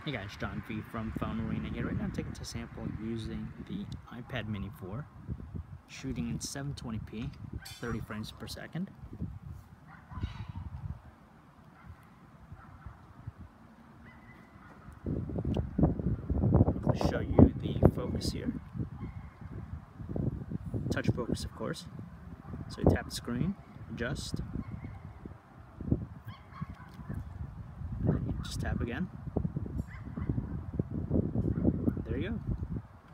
Hey guys, John V from PhoneArena here. Right now I'm taking a sample using the iPad mini 4, shooting in 720p, 30 frames per second. I'll show you the focus here. Touch focus, of course. So you tap the screen, adjust, and then you just tap again. There you go.